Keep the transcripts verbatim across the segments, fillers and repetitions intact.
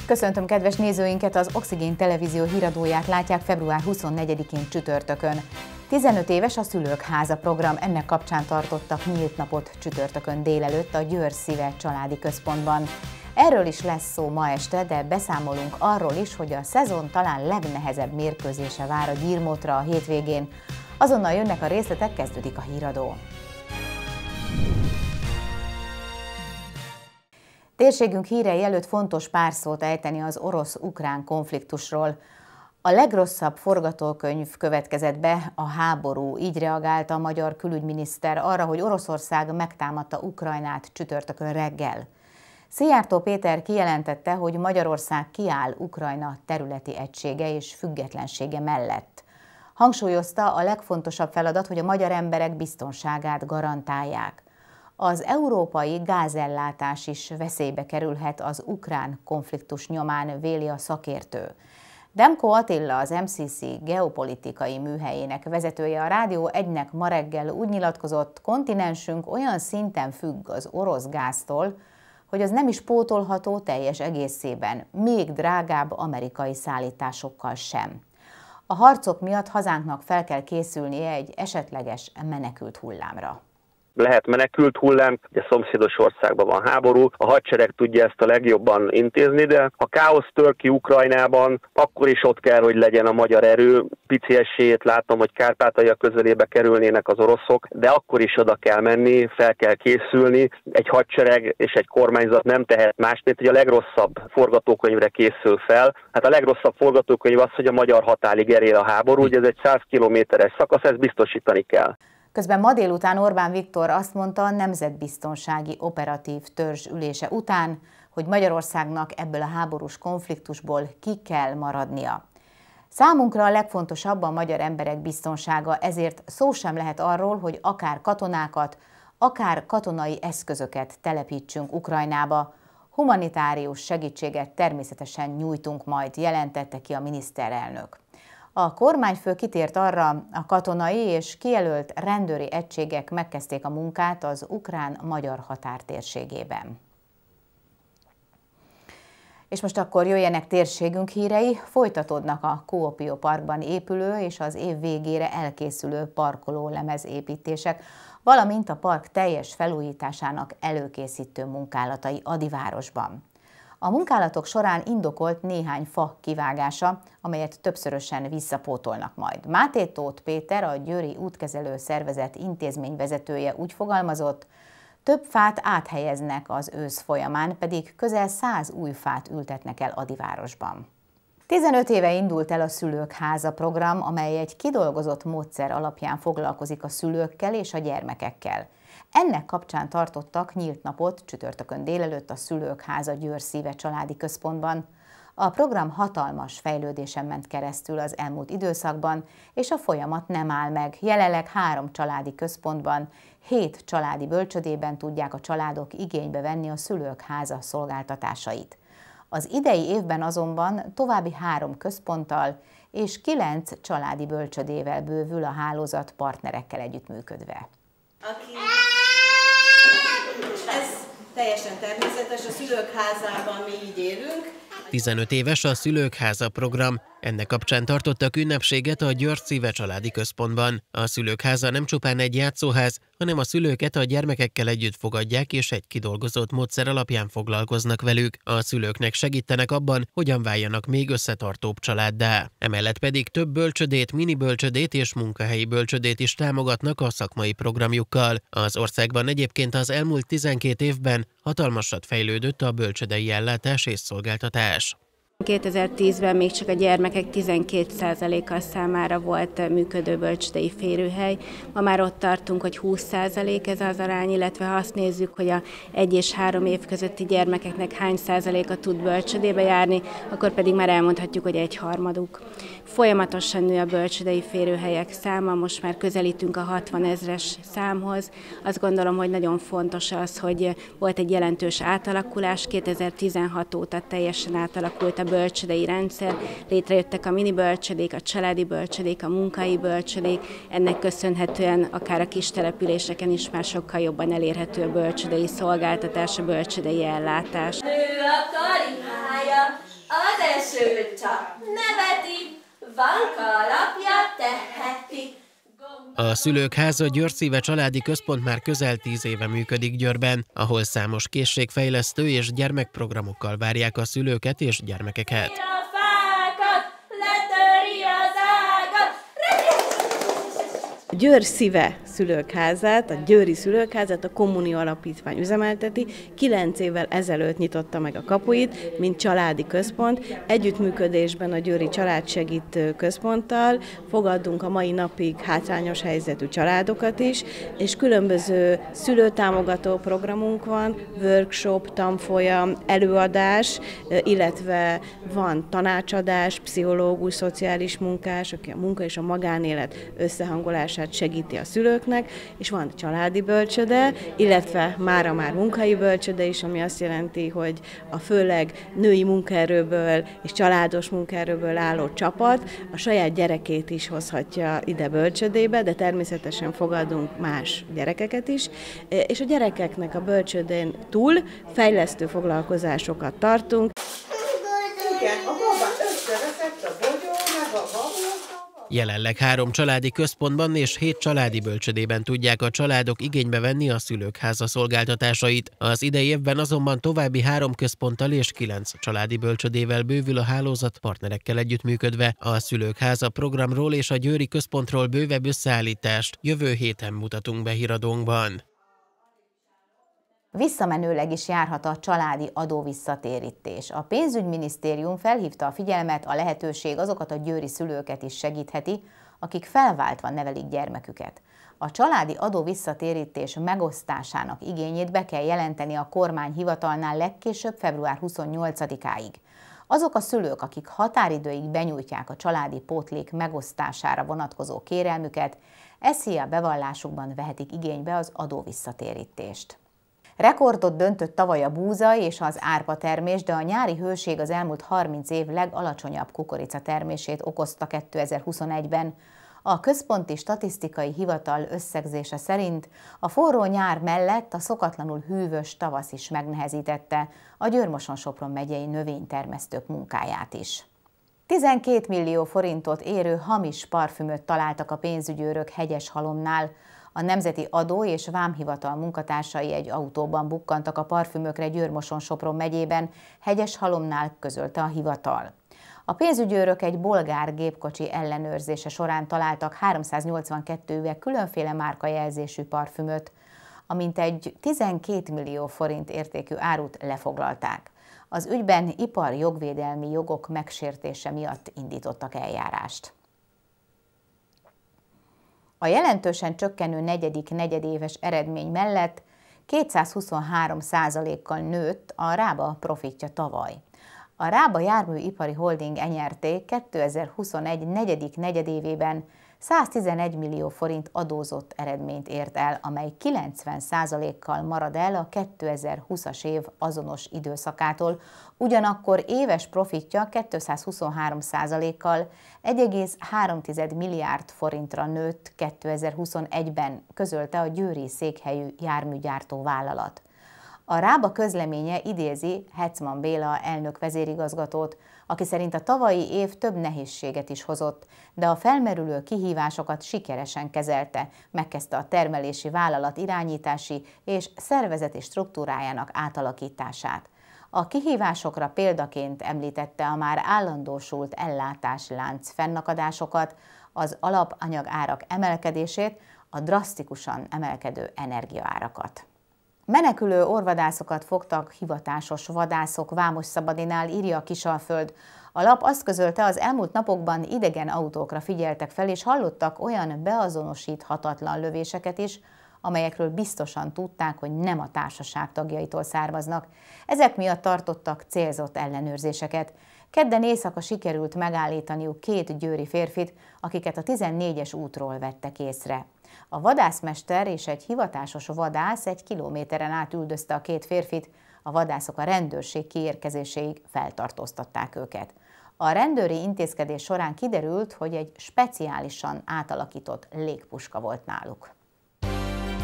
Köszöntöm kedves nézőinket, az Oxigén Televízió híradóját látják február huszonnegyedikén csütörtökön. tizenöt éves a Szülők Háza program, ennek kapcsán tartottak nyílt napot csütörtökön délelőtt a Győr Szíve Családi Központban. Erről is lesz szó ma este, de beszámolunk arról is, hogy a szezon talán legnehezebb mérkőzése vár a Gyirmotra a hétvégén. Azonnal jönnek a részletek, kezdődik a híradó. Térségünk hírei előtt fontos pár szót ejteni az orosz-ukrán konfliktusról. A legrosszabb forgatókönyv következett be, a háború. Így reagált a magyar külügyminiszter arra, hogy Oroszország megtámadta Ukrajnát csütörtökön reggel. Szijjártó Péter kijelentette, hogy Magyarország kiáll Ukrajna területi egysége és függetlensége mellett. Hangsúlyozta, a legfontosabb feladat, hogy a magyar emberek biztonságát garantálják. Az európai gázellátás is veszélybe kerülhet az ukrán konfliktus nyomán, véli a szakértő. Demko Attila, az em cé cé geopolitikai műhelyének vezetője a Rádió egynek ma reggel úgy nyilatkozott, kontinensünk olyan szinten függ az orosz gáztól, hogy az nem is pótolható teljes egészében, még drágább amerikai szállításokkal sem. A harcok miatt hazánknak fel kell készülnie egy esetleges menekült hullámra. Lehet menekült hullám, ugye szomszédos országban van háború, a hadsereg tudja ezt a legjobban intézni, de ha káosz tör ki Ukrajnában, akkor is ott kell, hogy legyen a magyar erő. Pici esélyét látom, hogy Kárpátalja közelébe kerülnének az oroszok, de akkor is oda kell menni, fel kell készülni. Egy hadsereg és egy kormányzat nem tehet más, mint hogy a legrosszabb forgatókönyvre készül fel. Hát a legrosszabb forgatókönyv az, hogy a magyar határig erél a háború, ugye ez egy száz kilométeres szakasz, ezt biztosítani kell. Közben ma délután Orbán Viktor azt mondta a Nemzetbiztonsági Operatív Törzs ülése után, hogy Magyarországnak ebből a háborús konfliktusból ki kell maradnia. Számunkra a legfontosabb a magyar emberek biztonsága, ezért szó sem lehet arról, hogy akár katonákat, akár katonai eszközöket telepítsünk Ukrajnába. Humanitárius segítséget természetesen nyújtunk majd, jelentette ki a miniszterelnök. A kormányfő kitért arra, a katonai és kijelölt rendőri egységek megkezdték a munkát az ukrán-magyar határtérségében. És most akkor jöjjenek térségünk hírei, folytatódnak a Kuopió Parkban épülő és az év végére elkészülő parkolólemez építések, valamint a park teljes felújításának előkészítő munkálatai Adivárosban. A munkálatok során indokolt néhány fa kivágása, amelyet többszörösen visszapótolnak majd. Máté Tóth Péter, a Győri Útkezelő Szervezet intézményvezetője úgy fogalmazott, több fát áthelyeznek az ősz folyamán, pedig közel száz új fát ültetnek el Adivárosban. tizenöt éve indult el a Szülők Háza program, amely egy kidolgozott módszer alapján foglalkozik a szülőkkel és a gyermekekkel. Ennek kapcsán tartottak nyílt napot csütörtökön délelőtt a Szülők Háza Győr Szíve Családi Központban. A program hatalmas fejlődésen ment keresztül az elmúlt időszakban, és a folyamat nem áll meg. Jelenleg három családi központban, hét családi bölcsödében tudják a családok igénybe venni a Szülők Háza szolgáltatásait. Az idei évben azonban további három központtal és kilenc családi bölcsödével bővül a hálózat partnerekkel együttműködve. Aki... Ez teljesen természetes, a Szülők Házában mi így élünk. tizenöt éves a Szülők Háza program. Ennek kapcsán tartottak ünnepséget a Győr Szíve Családi Központban. A Szülők Háza nem csupán egy játszóház, hanem a szülőket a gyermekekkel együtt fogadják és egy kidolgozott módszer alapján foglalkoznak velük. A szülőknek segítenek abban, hogyan váljanak még összetartóbb családdá. Emellett pedig több bölcsödét, mini bölcsödét és munkahelyi bölcsödét is támogatnak a szakmai programjukkal. Az országban egyébként az elmúlt tizenkét évben hatalmasat fejlődött a bölcsödei ellátás és szolgáltatás. kétezer-tízben még csak a gyermekek tizenkét százaléka számára volt működő bölcsödei férőhely. Ma már ott tartunk, hogy húsz százalék ez az arány, illetve ha azt nézzük, hogy a egy és három év közötti gyermekeknek hány százaléka tud bölcsödébe járni, akkor pedig már elmondhatjuk, hogy egy harmaduk. Folyamatosan nő a bölcsödei férőhelyek száma, most már közelítünk a hatvanezres számhoz. Azt gondolom, hogy nagyon fontos az, hogy volt egy jelentős átalakulás, kétezer-tizenhat óta teljesen átalakult a bölcsödei rendszer, létrejöttek a mini bölcsödék, a családi bölcsödék, a munkai bölcsödék, ennek köszönhetően akár a kis településeken is már sokkal jobban elérhető a bölcsödei szolgáltatás, a bölcsödei ellátás. Nő a karihája, Az eső csak neveti, van kalapja teheti. A Szülőkháza György-Szíve Családi Központ már közel tíz éve működik Győrben, ahol számos készségfejlesztő és gyermekprogramokkal várják a szülőket és gyermekeket. A Győr-Szíve Szülőkházát, a Győri Szülőkházát a Communio Alapítvány üzemelteti. Kilenc évvel ezelőtt nyitotta meg a kapuit, mint családi központ. Együttműködésben a Győri Családsegítő Központtal fogadunk a mai napig hátrányos helyzetű családokat is, és különböző szülőtámogató programunk van, workshop, tanfolyam, előadás, illetve van tanácsadás, pszichológus, szociális munkás, aki a munka és a magánélet összehangolását segíti a szülőknek, és van családi bölcsöde, illetve mára már munkai bölcsöde is, ami azt jelenti, hogy a főleg női munkaerőből és családos munkaerőből álló csapat a saját gyerekét is hozhatja ide bölcsödébe, de természetesen fogadunk más gyerekeket is, és a gyerekeknek a bölcsödén túl fejlesztő foglalkozásokat tartunk. Jelenleg három családi központban és hét családi bölcsödében tudják a családok igénybe venni a Szülőkháza szolgáltatásait. Az idei évben azonban további három központtal és kilenc családi bölcsödével bővül a hálózat partnerekkel együttműködve. A Szülőkháza programról és a győri központról bővebb összeállítást jövő héten mutatunk be híradónkban. Visszamenőleg is járhat a családi adóvisszatérítés. A pénzügyminisztérium felhívta a figyelmet, a lehetőség azokat a győri szülőket is segítheti, akik felváltva nevelik gyermeküket. A családi adóvisszatérítés megosztásának igényét be kell jelenteni a kormányhivatalnál legkésőbb február huszonnyolcadikáig. Azok a szülők, akik határidőig benyújtják a családi pótlék megosztására vonatkozó kérelmüket, e szia bevallásukban vehetik igénybe az adóvisszatérítést. Rekordot döntött tavaly a búza és az árpa termés, de a nyári hőség az elmúlt harminc év legalacsonyabb kukorica termését okozta kétezer-huszonegyben. A Központi Statisztikai Hivatal összegzése szerint a forró nyár mellett a szokatlanul hűvös tavasz is megnehezítette a Győr-Moson-Sopron megyei növénytermesztők munkáját is. tizenkét millió forintot érő hamis parfümöt találtak a pénzügyőrök Hegyeshalomnál. A Nemzeti Adó és Vámhivatal munkatársai egy autóban bukkantak a parfümökre Győr-Moson-Sopron megyében, Hegyeshalomnál, közölte a hivatal. A pénzügyőrök egy bolgár gépkocsi ellenőrzése során találtak háromszáznyolcvankettő üveg különféle márkajelzésű parfümöt, amint egy tizenkét millió forint értékű árut lefoglalták. Az ügyben iparjogvédelmi jogok megsértése miatt indítottak eljárást. A jelentősen csökkenő negyedik negyedéves eredmény mellett kétszázhuszonhárom százalékkal nőtt a Rába profitja tavaly. A Rába Járműipari Holding e nyé er té kétezer-huszonegy negyedik negyedévében száztizenegy millió forint adózott eredményt ért el, amely kilencven százalékkal marad el a kétezer-húszas év azonos időszakától, ugyanakkor éves profitja kétszázhuszonhárom százalékkal egy egész három milliárd forintra nőtt kétezer-huszonegyben, közölte a győri székhelyű járműgyártó vállalat. A Rába közleménye idézi Hetzman Béla elnök vezérigazgatót, aki szerint a tavalyi év több nehézséget is hozott, de a felmerülő kihívásokat sikeresen kezelte, megkezdte a termelési vállalat irányítási és szervezeti struktúrájának átalakítását. A kihívásokra példaként említette a már állandósult ellátáslánc fennakadásokat, az alapanyagárak emelkedését, a drasztikusan emelkedő energiaárakat. Menekülő orvadászokat fogtak hivatásos vadászok Vámosszabadinál, írja a Kisalföld. A lap azt közölte, az elmúlt napokban idegen autókra figyeltek fel, és hallottak olyan beazonosíthatatlan lövéseket is, amelyekről biztosan tudták, hogy nem a társaság tagjaitól származnak. Ezek miatt tartottak célzott ellenőrzéseket. Kedden éjszaka sikerült megállítaniuk két győri férfit, akiket a tizennégyes útról vettek észre. A vadászmester és egy hivatásos vadász egy kilométeren át üldözte a két férfit, a vadászok a rendőrség kiérkezéséig feltartóztatták őket. A rendőri intézkedés során kiderült, hogy egy speciálisan átalakított légpuska volt náluk.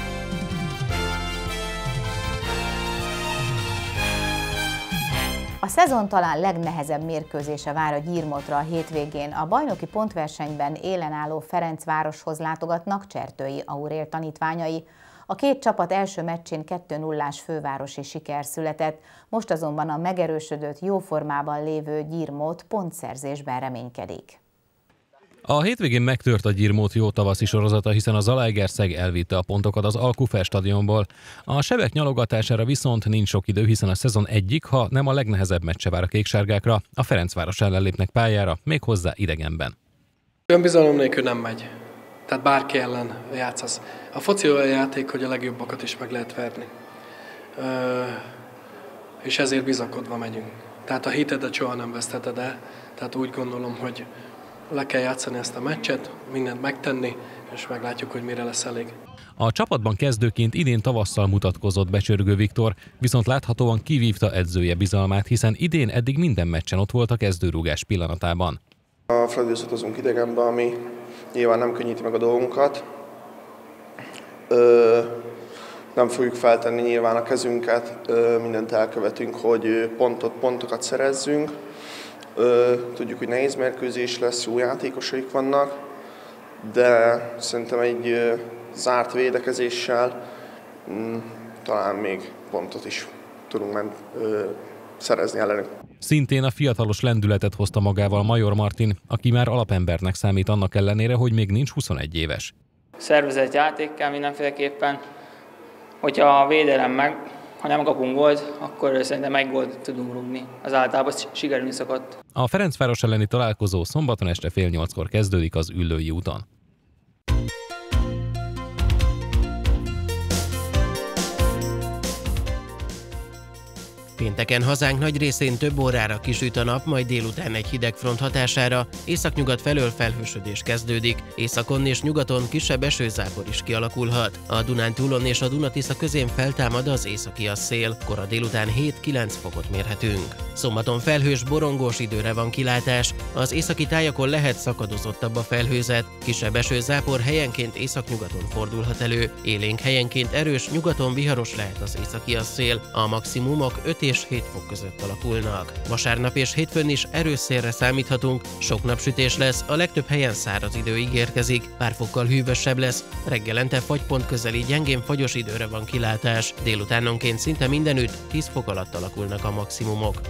A szezon talán legnehezebb mérkőzése vár a Gyirmotra a hétvégén. A bajnoki pontversenyben élen álló Ferencvároshoz látogatnak Csertői Aurél tanítványai. A két csapat első meccsén kettő nullás fővárosi siker született, most azonban a megerősödött, jó formában lévő Gyirmót pontszerzésben reménykedik. A hétvégén megtört a Gyirmót jó tavaszi sorozata, hiszen a Zalaegerszeg elvitte a pontokat az Alkufer stadionból. A sebek nyalogatására viszont nincs sok idő, hiszen a szezon egyik, ha nem a legnehezebb meccse vár a kéksárgákra. A Ferencváros ellen lépnek pályára, méghozzá idegenben. Önbizalom nélkül nem megy. Tehát bárki ellen játszasz. A foci olyan játék, hogy a legjobbakat is meg lehet verni. Ö, és ezért bizakodva megyünk. Tehát a hitedet soha nem vesztheted el. Tehát úgy gondolom, hogy le kell játszani ezt a meccset, mindent megtenni, és meglátjuk, hogy mire lesz elég. A csapatban kezdőként idén tavasszal mutatkozott Becsörgő Viktor, viszont láthatóan kivívta edzője bizalmát, hiszen idén eddig minden meccsen ott volt a kezdőrúgás pillanatában. A Fradihoz utazunk idegenbe, ami nyilván nem könnyíti meg a dolgunkat. Ö, nem fogjuk feltenni nyilván a kezünket, ö, mindent elkövetünk, hogy pontot, pontokat szerezzünk. Ö, tudjuk, hogy nehéz mérkőzés lesz, jó játékosaik vannak, de szerintem egy ö, zárt védekezéssel m, talán még pontot is tudunk ment, ö, szerezni ellenük. Szintén a fiatalos lendületet hozta magával Major Martin, aki már alapembernek számít annak ellenére, hogy még nincs huszonegy éves. Szervezett játék kell mindenféleképpen, hogyha a védelem meg, ha nem kapunk gólt, akkor szerintem egy gólt tudunk rúgni. Az általában sikerülni szokott. A Ferencváros elleni találkozó szombaton este fél nyolckor kezdődik az Üllői úton. Pénteken hazánk nagy részén több órára kisüt a nap, majd délután egy hideg front hatására északnyugat felől felhősödés kezdődik, északon és nyugaton kisebb esőzápor is kialakulhat. A Dunántúlon és a Duna-Tisza közén feltámad az északias szél, kora délután hét-kilenc fokot mérhetünk. Szombaton felhős, borongós időre van kilátás, az északi tájakon lehet szakadozottabb a felhőzet, kisebb esőzápor helyenként északnyugaton fordulhat elő, élénk helyenként erős, nyugaton viharos lehet az északias szél, a maximumok öt és hét fok között alakulnak. Vasárnap és hétfőn is erős szélre számíthatunk, sok napsütés lesz, a legtöbb helyen száraz idő ígérkezik, pár fokkal hűvösebb lesz, reggelente fagypont közeli gyengén fagyos időre van kilátás, délutánonként szinte mindenütt tíz fok alatt alakulnak a maximumok.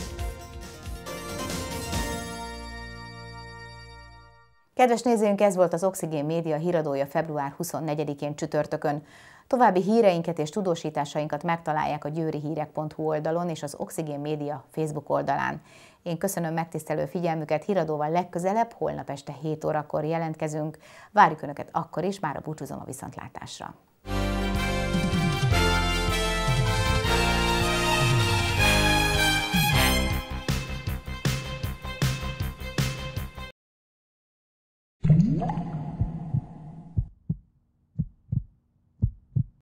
Kedves nézőink, ez volt az Oxigén Média híradója február huszonnegyedikén csütörtökön. További híreinket és tudósításainkat megtalálják a győrihírek pont hu oldalon és az Oxigén Média Facebook oldalán. Én köszönöm megtisztelő figyelmüket, híradóval legközelebb, holnap este hét órakor jelentkezünk. Várjuk Önöket akkor is, mára búcsúzom, a viszontlátásra. Yeah.